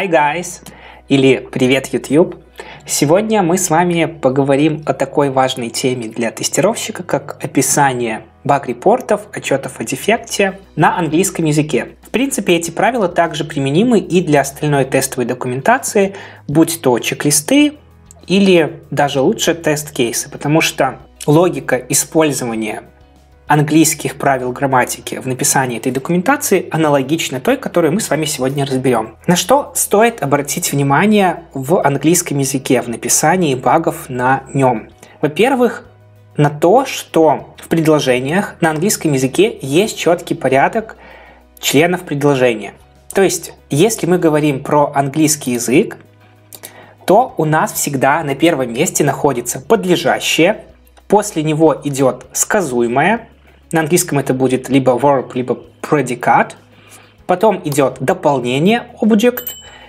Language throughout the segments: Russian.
Hi guys! Или привет YouTube! Сегодня мы с вами поговорим о такой важной теме для тестировщика, как описание баг-репортов, отчетов о дефекте на английском языке. В принципе, эти правила также применимы и для остальной тестовой документации, будь то чек-листы или даже лучше тест-кейсы, потому что логика использования английских правил грамматики в написании этой документации аналогична той, которую мы с вами сегодня разберем. На что стоит обратить внимание в английском языке, в написании багов на нем? Во-первых, на то, что в предложениях на английском языке есть четкий порядок членов предложения. То есть, если мы говорим про английский язык, то у нас всегда на первом месте находится подлежащее, после него идет сказуемое, на английском это будет либо verb, либо predicate, потом идет дополнение object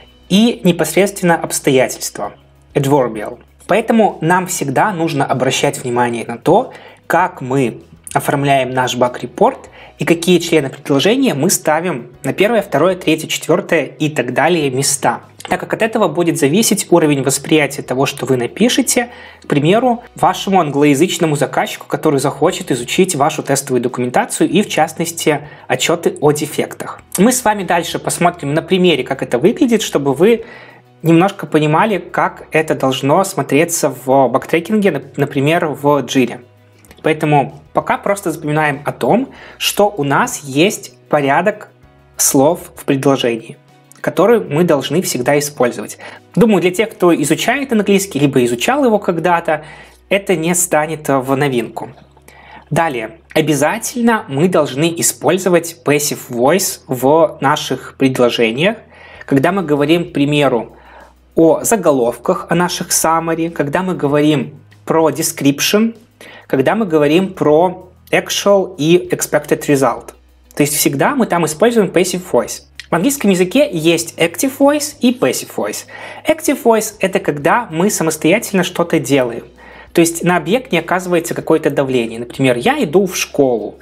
и непосредственно обстоятельства adverbial. Поэтому нам всегда нужно обращать внимание на то, как мы оформляем наш баг-репорт и какие члены предложения мы ставим на первое, второе, третье, четвертое и так далее места. Так как от этого будет зависеть уровень восприятия того, что вы напишете, к примеру, вашему англоязычному заказчику, который захочет изучить вашу тестовую документацию и, в частности, отчеты о дефектах. Мы с вами дальше посмотрим на примере, как это выглядит, чтобы вы немножко понимали, как это должно смотреться в бактрекинге, например, в Jira. Поэтому пока просто запоминаем о том, что у нас есть порядок слов в предложении, который мы должны всегда использовать. Думаю, для тех, кто изучает английский, либо изучал его когда-то, это не станет в новинку. Далее, обязательно мы должны использовать passive voice в наших предложениях, когда мы говорим, к примеру, о заголовках, о наших summary, когда мы говорим про description, когда мы говорим про actual и expected result. То есть всегда мы там используем passive voice. В английском языке есть active voice и passive voice. Active voice – это когда мы самостоятельно что-то делаем. То есть на объект не оказывается какое-то давление. Например, я иду в школу,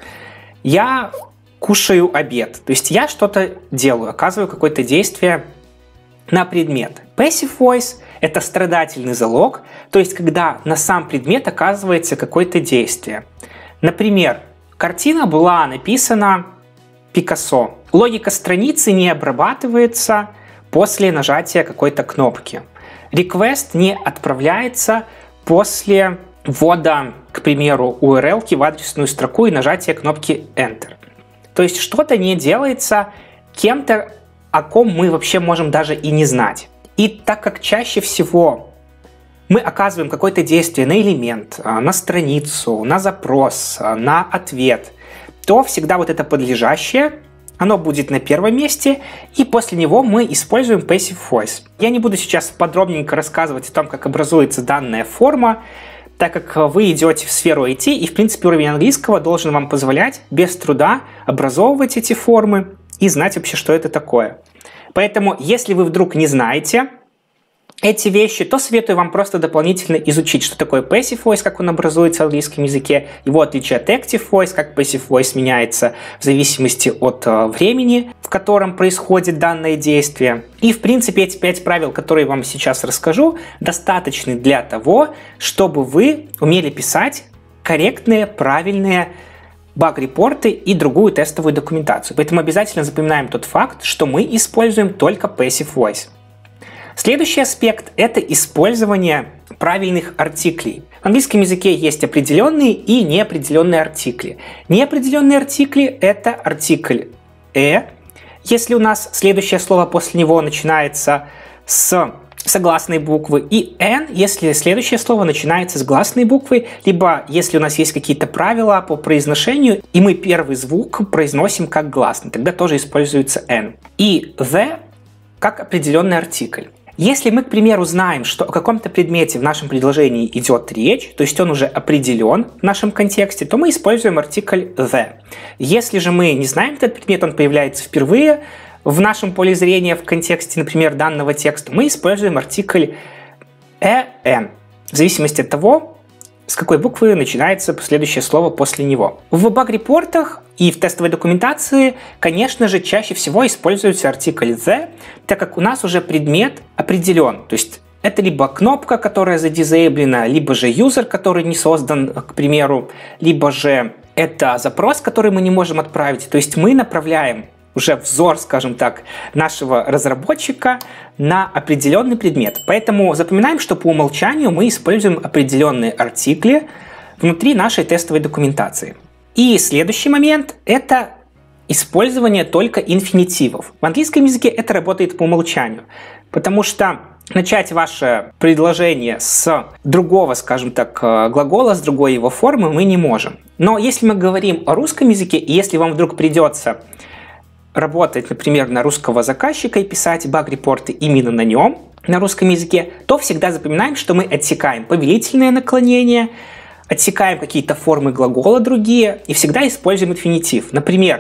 я кушаю обед. То есть я что-то делаю, оказываю какое-то действие на предмет. Passive voice – это страдательный залог, то есть когда на сам предмет оказывается какое-то действие. Например, картина была написана Пикассо. Логика страницы не обрабатывается после нажатия какой-то кнопки. Request не отправляется после ввода, к примеру, URL в адресную строку и нажатия кнопки Enter. То есть что-то не делается кем-то, о ком мы вообще можем даже и не знать. И так как чаще всего мы оказываем какое-то действие на элемент, на страницу, на запрос, на ответ, то всегда вот это подлежащее, оно будет на первом месте, и после него мы используем passive voice. Я не буду сейчас подробненько рассказывать о том, как образуется данная форма, так как вы идете в сферу IT, и в принципе уровень английского должен вам позволять без труда образовывать эти формы и знать вообще, что это такое. Поэтому, если вы вдруг не знаете эти вещи, то советую вам просто дополнительно изучить, что такое passive voice, как он образуется в английском языке, его отличие от active voice, как passive voice меняется в зависимости от времени, в котором происходит данное действие. И, в принципе, эти 5 правил, которые я вам сейчас расскажу, достаточны для того, чтобы вы умели писать корректные, правильные баг-репорты и другую тестовую документацию. Поэтому обязательно запоминаем тот факт, что мы используем только passive voice. Следующий аспект – это использование правильных артиклей. В английском языке есть определенные и неопределенные артикли. Неопределенные артикли – это артикль если у нас следующее слово после него начинается с согласной буквы, и N, если следующее слово начинается с гласной буквы, либо если у нас есть какие-то правила по произношению, и мы первый звук произносим как гласный, тогда тоже используется N. И the как определенный артикль. Если мы, к примеру, знаем, что о каком-то предмете в нашем предложении идет речь, то есть он уже определен в нашем контексте, то мы используем артикль the. Если же мы не знаем этот предмет, он появляется впервые в нашем поле зрения в контексте, например, данного текста, мы используем артикль en, в зависимости от того, с какой буквы начинается следующее слово после него. В баг-репортах и в тестовой документации, конечно же, чаще всего используется артикль the, так как у нас уже предмет определен. То есть это либо кнопка, которая задизейблена, либо же юзер, который не создан, к примеру, либо же это запрос, который мы не можем отправить. То есть мы направляем уже взор, скажем так, нашего разработчика на определенный предмет. Поэтому запоминаем, что по умолчанию мы используем определенные артикли внутри нашей тестовой документации. И следующий момент – это использование только инфинитивов. В английском языке это работает по умолчанию, потому что начать ваше предложение с другого, скажем так, глагола, с другой его формы мы не можем. Но если мы говорим о русском языке, и если вам вдруг придется работать, например, на русского заказчика и писать баг-репорты именно на нем, на русском языке, то всегда запоминаем, что мы отсекаем повелительное наклонение, отсекаем какие-то формы глагола другие и всегда используем инфинитив. Например,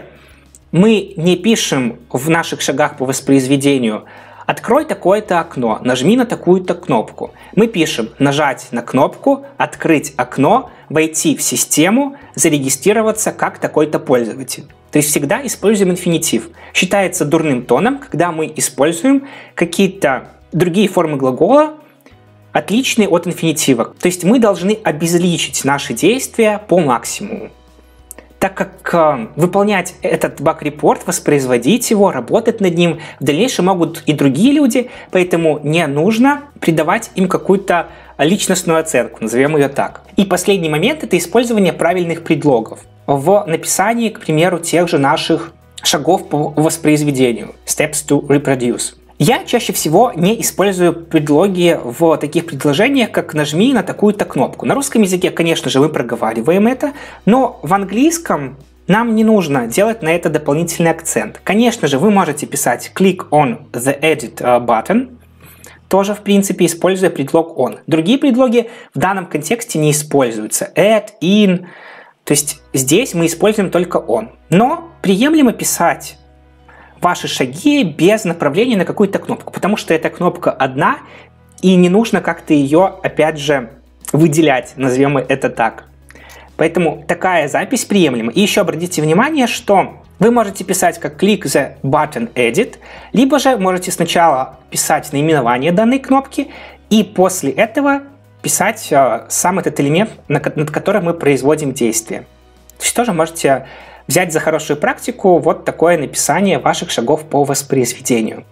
мы не пишем в наших шагах по воспроизведению «открой такое-то окно», «нажми на такую-то кнопку». Мы пишем «нажать на кнопку», «открыть окно», «войти в систему», «зарегистрироваться как такой-то пользователь». То есть всегда используем инфинитив. Считается дурным тоном, когда мы используем какие-то другие формы глагола, отличные от инфинитива. То есть мы должны обезличить наши действия по максимуму. Так как выполнять этот баг-репорт, воспроизводить его, работать над ним в дальнейшем могут и другие люди, поэтому не нужно придавать им какую-то личностную оценку, назовем ее так. И последний момент – это использование правильных предлогов в написании, к примеру, тех же наших шагов по воспроизведению (steps to reproduce). Я чаще всего не использую предлоги в таких предложениях, как «нажми на такую-то кнопку». На русском языке, конечно же, мы проговариваем это, но в английском нам не нужно делать на это дополнительный акцент. Конечно же, вы можете писать «click on the edit button», тоже, в принципе, используя предлог «on». Другие предлоги в данном контексте не используются. «add», «in». То есть здесь мы используем только «on». Но приемлемо писать ваши шаги без направления на какую-то кнопку, потому что эта кнопка одна, и не нужно как-то ее, опять же, выделять, назовем это так. Поэтому такая запись приемлема. И еще обратите внимание, что вы можете писать как click the button edit, либо же можете сначала писать наименование данной кнопки, и после этого писать сам этот элемент, над которым мы производим действие. То есть тоже можете взять за хорошую практику вот такое написание ваших шагов по воспроизведению.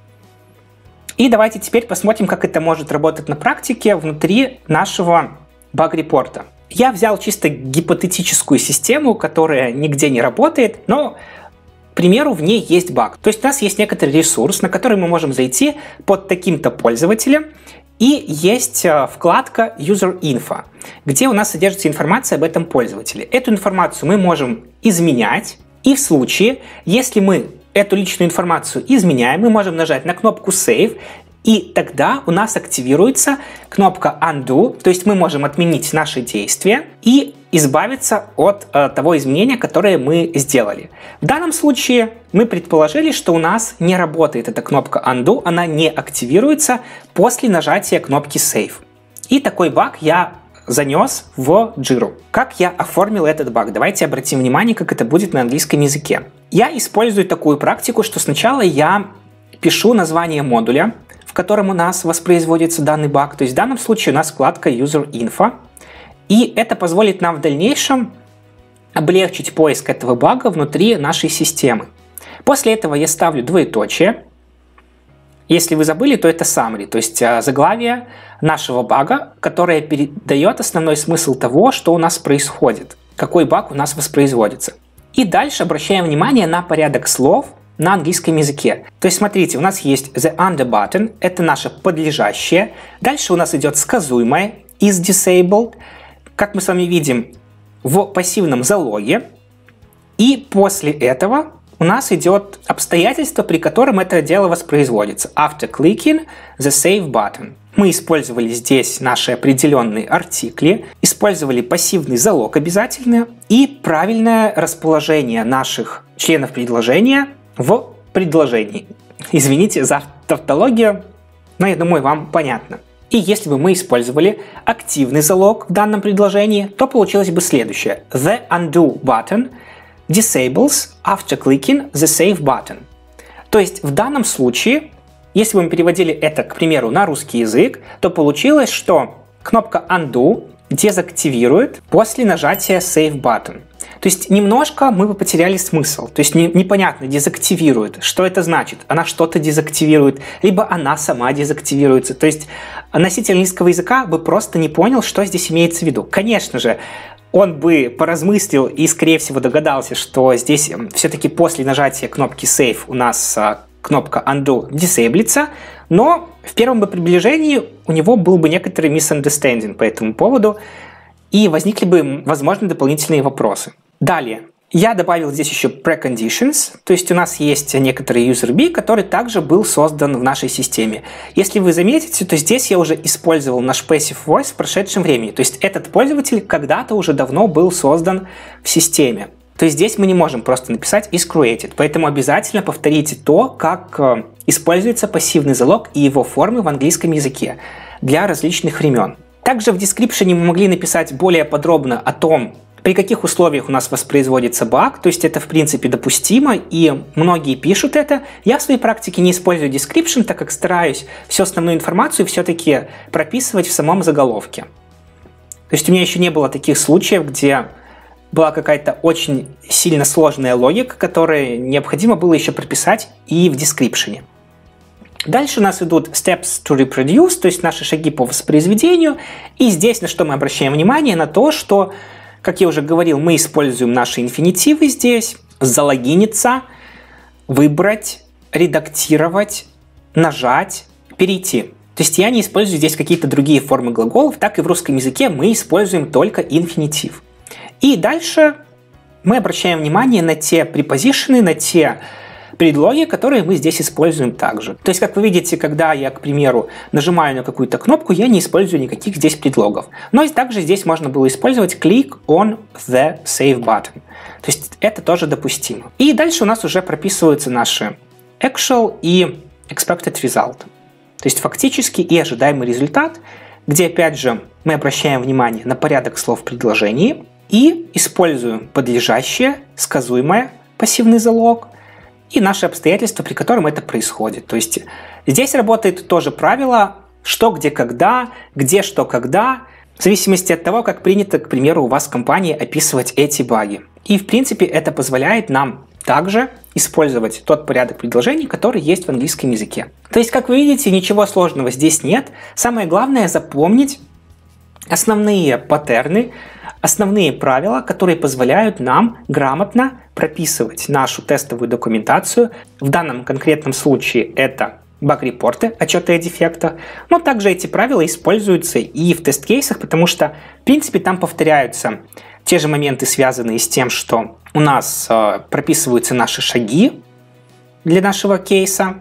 И давайте теперь посмотрим, как это может работать на практике внутри нашего баг-репорта. Я взял чисто гипотетическую систему, которая нигде не работает, но, к примеру, в ней есть баг. То есть у нас есть некоторый ресурс, на который мы можем зайти под таким-то пользователем, и есть вкладка User Info, где у нас содержится информация об этом пользователе. Эту информацию мы можем изменять, и в случае, если мы эту личную информацию изменяем, мы можем нажать на кнопку Save, и тогда у нас активируется кнопка Undo, то есть мы можем отменить наши действия и избавиться от того изменения, которое мы сделали. В данном случае мы предположили, что у нас не работает эта кнопка Undo, она не активируется после нажатия кнопки Save. И такой баг я занес в Jira. Как я оформил этот баг? Давайте обратим внимание, как это будет на английском языке. Я использую такую практику, что сначала я пишу название модуля, в котором у нас воспроизводится данный баг. То есть в данном случае у нас вкладка User Info. И это позволит нам в дальнейшем облегчить поиск этого бага внутри нашей системы. После этого я ставлю двоеточие. Если вы забыли, то это summary, то есть заглавие нашего бага, которое передает основной смысл того, что у нас происходит, какой баг у нас воспроизводится. И дальше обращаем внимание на порядок слов на английском языке. То есть смотрите, у нас есть the under button, это наше подлежащее. Дальше у нас идет сказуемое is disabled, как мы с вами видим, в пассивном залоге. И после этого у нас идет обстоятельство, при котором это дело воспроизводится. After clicking the save button. Мы использовали здесь наши определенные артикли, использовали пассивный залог обязательно и правильное расположение наших членов предложения в предложении. Извините за тавтологию, но я думаю, вам понятно. И если бы мы использовали активный залог в данном предложении, то получилось бы следующее. The undo button disables after clicking the save button. То есть в данном случае, если бы мы переводили это, к примеру, на русский язык, то получилось, что кнопка undo дезактивирует после нажатия save button. То есть немножко мы бы потеряли смысл. То есть непонятно, дезактивирует. Что это значит? Она что-то дезактивирует, либо она сама дезактивируется. То есть носитель английского языка бы просто не понял, что здесь имеется в виду. Конечно же, он бы поразмыслил и, скорее всего, догадался, что здесь все-таки после нажатия кнопки Save у нас кнопка Undo дисейблится, но в первом бы приближении у него был бы некоторый misunderstanding по этому поводу, и возникли бы, возможно, дополнительные вопросы. Далее. Я добавил здесь еще preconditions, то есть у нас есть некоторый user-B, который также был создан в нашей системе. Если вы заметите, то здесь я уже использовал наш passive voice в прошедшем времени, то есть этот пользователь когда-то уже давно был создан в системе. То есть здесь мы не можем просто написать is created, поэтому обязательно повторите то, как используется пассивный залог и его формы в английском языке для различных времен. Также в description мы могли написать более подробно о том, при каких условиях у нас воспроизводится баг, то есть это в принципе допустимо, и многие пишут это. Я в своей практике не использую description, так как стараюсь всю основную информацию все-таки прописывать в самом заголовке. То есть у меня еще не было таких случаев, где была какая-то очень сильно сложная логика, которую необходимо было еще прописать и в description. Дальше у нас идут steps to reproduce, то есть наши шаги по воспроизведению. И здесь на что мы обращаем внимание? На то, что, как я уже говорил, мы используем наши инфинитивы здесь. Залогиниться, выбрать, редактировать, нажать, перейти. То есть я не использую здесь какие-то другие формы глаголов, так и в русском языке мы используем только инфинитив. И дальше мы обращаем внимание на те препозишены, на те предлоги, которые мы здесь используем также. То есть, как вы видите, когда я, к примеру, нажимаю на какую-то кнопку, я не использую никаких здесь предлогов. Но также здесь можно было использовать click on the save button. То есть это тоже допустимо. И дальше у нас уже прописываются наши actual и expected result. То есть фактически и ожидаемый результат, где опять же мы обращаем внимание на порядок слов в предложении и используем подлежащее, сказуемое, пассивный залог, и наши обстоятельства, при котором это происходит. То есть здесь работает тоже правило что, где, когда, где, что, когда, в зависимости от того, как принято, к примеру, у вас в компании описывать эти баги. И, в принципе, это позволяет нам также использовать тот порядок предложений, который есть в английском языке. То есть, как вы видите, ничего сложного здесь нет. Самое главное запомнить основные паттерны, основные правила, которые позволяют нам грамотно прописывать нашу тестовую документацию. В данном конкретном случае это баг-репорты, отчеты о дефектах. Но также эти правила используются и в тест-кейсах, потому что, в принципе, там повторяются те же моменты, связанные с тем, что у нас прописываются наши шаги для нашего кейса.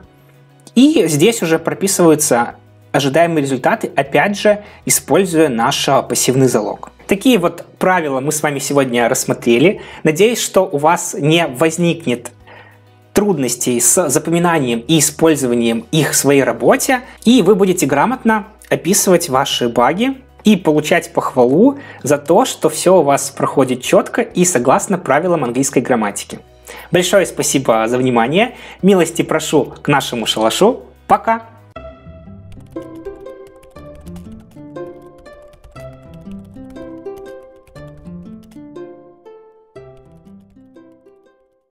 И здесь уже прописываются ожидаемые результаты, опять же, используя наш пассивный залог. Такие вот правила мы с вами сегодня рассмотрели. Надеюсь, что у вас не возникнет трудностей с запоминанием и использованием их в своей работе, и вы будете грамотно описывать ваши баги и получать похвалу за то, что все у вас проходит четко и согласно правилам английской грамматики. Большое спасибо за внимание. Милости прошу к нашему шалашу. Пока!